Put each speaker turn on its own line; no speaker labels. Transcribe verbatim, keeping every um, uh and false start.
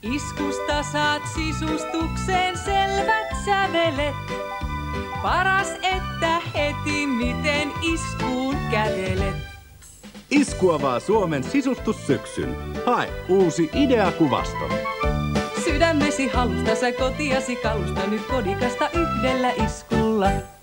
Iskusta saat sisustukseen selvät sävelet. Paras, että heti miten iskuun kävelet.
Isku avaa Suomen sisustussyksyn. Hae uusi Idea-kuvasto.
Sydämesi halusta sä kotiasi kalusta nyt kodikasta yhdellä iskulla.